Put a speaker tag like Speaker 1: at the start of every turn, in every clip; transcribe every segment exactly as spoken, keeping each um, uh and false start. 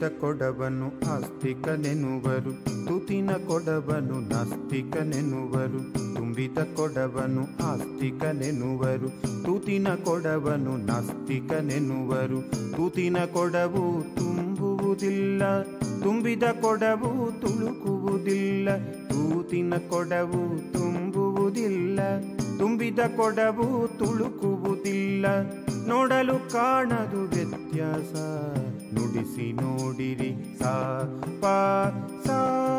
Speaker 1: ತುಂಬಿದ ಕೊಡವನು ಆಸ್ತಿಕನೆನ್ನುವರು, ತುತಿನ ಕೊಡವನು ನಾಸ್ತಿಕನೆನ್ನುವರು. ತುಂಬಿದ ಕೊಡವನು ಆಸ್ತಿಕನೆನ್ನುವರು, ತುತಿನ ಕೊಡವನು ನಾಸ್ತಿಕನೆನ್ನುವರು. ತುತಿನ ಕೊಡವು ತುಂಬುವುದಿಲ್ಲ, ತುಂಬಿದ ಕೊಡವು ತುಳುಕುವುದಿಲ್ಲ. ತೂತಿನ ಕೊಡವು ತುಂಬುವುದಿಲ್ಲ, ತುಂಬಿದ ಕೊಡವು ತುಳುಕುವುದಿಲ್ಲ. ನೋಡಲು ಕಾಣದು ವ್ಯತ್ಯಾಸ, ನುಡಿಸಿ ನೋಡಿರಿ ಸಾ ಪಾ ಸಾ.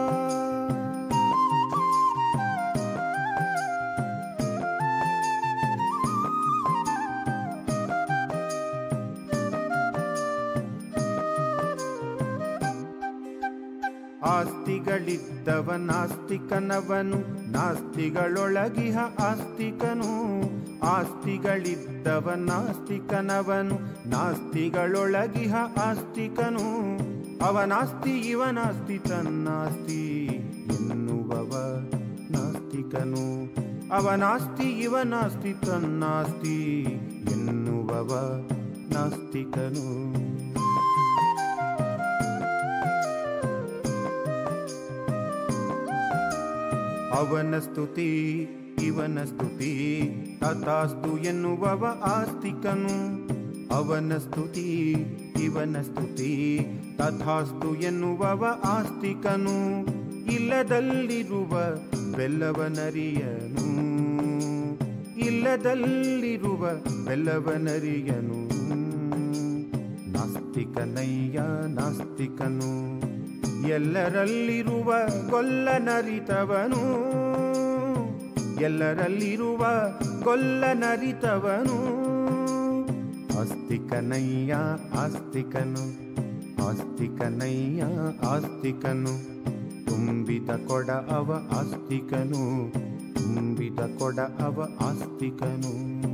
Speaker 1: ಆಸ್ತಿಗಳಿದ್ದವ ನಾಸ್ತಿಕನವನು, ನಾಸ್ತಿಗಳೊಳಗಿಹ ಆಸ್ತಿಕನು. ಆಸ್ತಿಗಳಿದ್ದವ ನಾಸ್ತಿಕನವನು, ನಾಸ್ತಿಗಳೊಳಗಿಹ ಆಸ್ತಿಕನು. ಅವನಾಸ್ತಿ ಇವನಾಸ್ತಿ ತನ್ನಾಸ್ತಿ ಎನ್ನುವವ ನಾಸ್ತಿಕನು. ಅವನಾಸ್ತಿ ಇವನಾಸ್ತಿ ತನ್ನಾಸ್ತಿ ಎನ್ನುವವ ನಾಸ್ತಿಕನು. ಅವನ ಸ್ತುತಿ ಇವನ ಸ್ತುತಿ ತಥಾಸ್ತು ಎನ್ನುವವ ಆಸ್ತಿಕನು. ಅವನ ಸ್ತುತಿ ಇವನ ಸ್ತುತಿ ತಥಾಸ್ತು ಎನ್ನುವವ ಆಸ್ತಿಕನು. ಇಲ್ಲದಲ್ಲಿರುವ ಬೆಲ್ಲವನರಿಯನು, ಇಲ್ಲದಲ್ಲಿರುವ ಬೆಲ್ಲವನರಿಯನು. ನಾಸ್ತಿಕನಯ್ಯ ನಾಸ್ತಿಕನು, ಎಲ್ಲರಲ್ಲಿರುವ ಗೊಲ್ಲನರಿತವನು. ಎಲ್ಲರಲ್ಲಿರುವ ಗೊಲ್ಲನರಿತವನು. ಆಸ್ತಿಕನಯ್ಯ ಆಸ್ತಿಕನು, ಆಸ್ತಿಕನಯ್ಯ ಆಸ್ತಿಕನು. ತುಂಬಿದ ಕೊಡ ಅವ ಆಸ್ತಿಕನು, ತುಂಬಿದ ಕೊಡ ಅವ ಆಸ್ತಿಕನು.